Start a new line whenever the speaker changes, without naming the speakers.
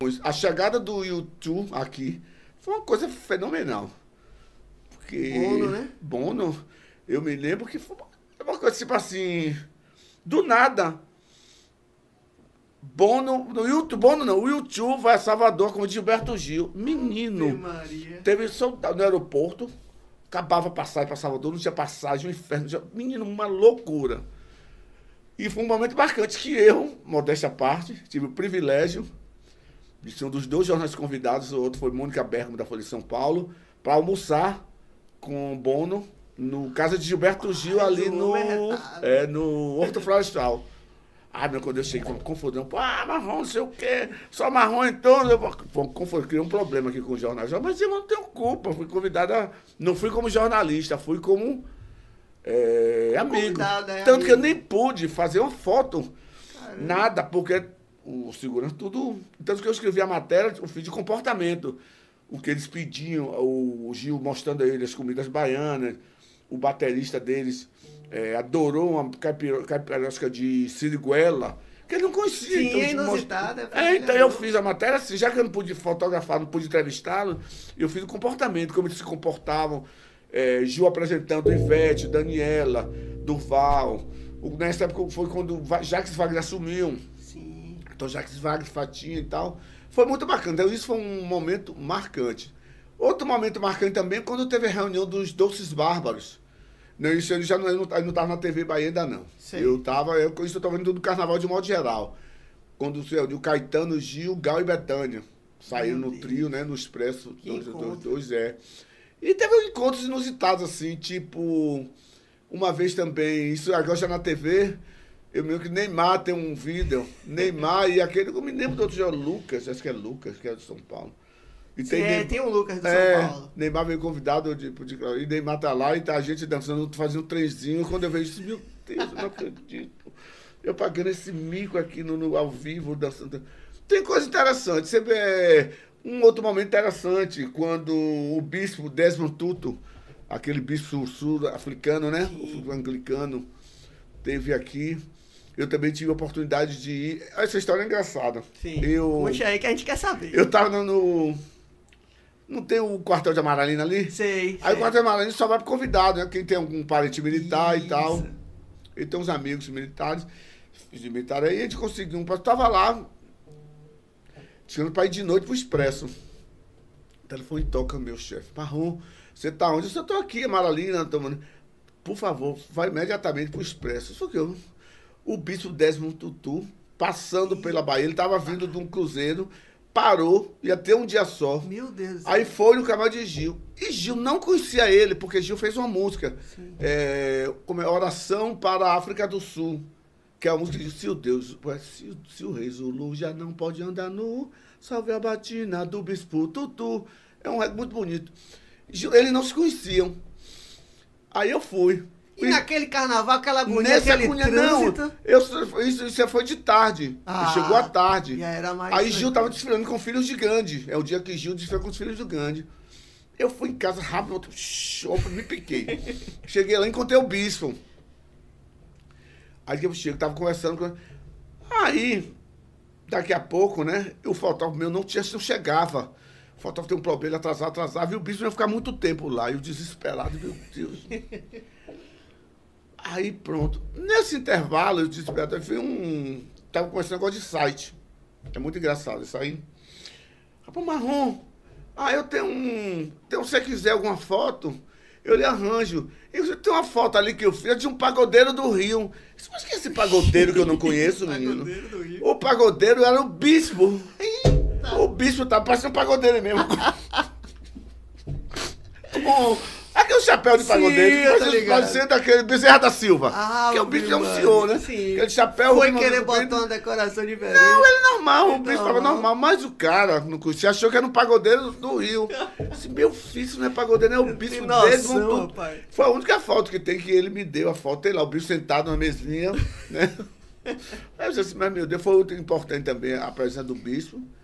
depois. A chegada do YouTube aqui foi uma coisa fenomenal. Porque
Bono, né?
Bono, eu me lembro que foi uma coisa tipo assim, do nada. O YouTube vai a Salvador com o Gilberto Gil. Menino,
Maria.
teve no aeroporto, acabava passagem para Salvador, não tinha passagem, um inferno. Menino, uma loucura. E foi um momento marcante que eu, modéstia à parte, tive o privilégio de ser um dos 2 jornalistas convidados, o outro foi Mônica Bergamo, da Folha de São Paulo, para almoçar com o Bono no casa de Gilberto Gil, ali no Horto Florestal. Quando eu cheguei, foi um confusão. Marrom, não sei o quê, só marrom então. Criei um problema aqui com o jornalista. Mas eu não tenho culpa, fui convidada, não fui como jornalista, fui como amigo. Tanto
amigo.
que eu nem pude fazer uma foto, nada, porque o segurança tudo. Tanto que eu escrevi a matéria, eu fiz de comportamento. O que eles pediam, o Gil mostrando a ele as comidas baianas, o baterista deles adorou uma caipirosca de siriguela, que ele não conhecia.
Sim,
então,
é inusitada.
então eu fiz a matéria assim, já que eu não pude fotografar, não pude entrevistá-lo, eu fiz o comportamento, como eles se comportavam. Gil apresentando Ivete, Daniela, Durval. Nessa época foi quando Jacques Wagner assumiu.
Sim.
Então Jacques Wagner, Fatinha e tal. Foi muito bacana. Então isso foi um momento marcante. Outro momento marcante também é quando teve a reunião dos Doces Bárbaros. Não, isso eu já não estava na TV Bahia ainda, não.
Sei.
Eu estava vendo do carnaval de modo real. Quando o Caetano, Gil, Gal e Bethânia saíram no trio, né? No Expresso. Dois. E teve encontros inusitados, assim, tipo... Uma vez também, isso agora já na TV, eu meio que Neymar tem um vídeo. Neymar e aquele, eu me lembro do outro já, Lucas, acho que é Lucas, que é de São Paulo. E
tem o Lucas do São Paulo.
Neymar veio convidado, e Neymar tá lá e tá a gente dançando, fazendo um trenzinho. Quando eu vejo isso, meu Deus, eu não acredito. Eu pagando esse mico aqui ao vivo, dançando. Tem coisa interessante. Você vê um outro momento interessante, quando o bispo Desmond Tutu, aquele bispo sul-africano, né? O anglicano, teve aqui. Eu também tive a oportunidade de ir. Essa história é engraçada.
Sim. Puxa aí que a gente quer saber.
Eu tava Não tem o quartel de Amaralina ali?
Sei.
Aí o quartel de Amaralina só vai pro convidado, né? Quem tem algum parente militar
Isso.
e tal. Ele tem uns amigos militares. Aí a gente conseguiu eu tava lá, chegando pra ir de noite pro Expresso. O telefone toca, meu chefe. Marrom, você tá onde? Eu tô aqui, Amaralina, tomando. Por favor, vai imediatamente pro Expresso. Só que o bispo Desmond Tutu, passando pela Bahia, ele tava vindo de um cruzeiro, parou, ia ter um dia só.
Meu Deus.
Aí foi no canal de Gil. E Gil não conhecia ele, porque Gil fez uma música. Como é Oração para a África do Sul. Que é a música de se o Deus, se o rei Zulu já não pode andar nu, salve a batina do bispo Tutu. É um reggae muito bonito. Eles não se conheciam. Aí eu fui.
E naquele carnaval, aquela agonia,
Nessa
aquele
agonia,
trânsito...
não. Isso foi de tarde. Chegou à tarde.
Já era mais
Aí Gil tava desfilando com filhos de Gandhi. É o dia que Gil desfilou com os filhos do Gandhi. Eu fui em casa rápido, me piquei. Cheguei lá e encontrei o bispo. Aí que eu chego, tava conversando com... Aí, daqui a pouco, né, o fotógrafo meu não chegava. O fotógrafo tem um problema, ele atrasava, e o bispo ia ficar muito tempo lá. E o desesperado, meu Deus. Aí pronto. Nesse intervalo, eu desesperado, eu fui tava conversando um negócio de site. É muito engraçado isso aí. Rapaz, Marrom, eu tenho se você quiser alguma foto, eu lhe arranjo. E tem uma foto ali que eu fiz de um pagodeiro do Rio. Mas que é esse pagodeiro que eu não conheço, menino?
Pagodeiro do Rio.
O pagodeiro era o bispo. O bispo tá parecendo um pagodeiro mesmo. Aquele chapéu de pagodeiro, pode ser daquele Bezerra da Silva. Que é o bicho é um senhor, né?
Sim.
Aquele chapéu.
Foi querer botar uma decoração diferente.
Não, ele é normal, o bicho tava normal, mas o cara, você achou que era um pagodeiro do Rio. Esse meu filho, isso não é pagodeiro, não é o bicho dele. Foi a única foto que tem que ele me deu, a foto, tem lá, o bicho sentado numa mesinha, né? Mas meu Deus, foi muito importante também a presença do bispo.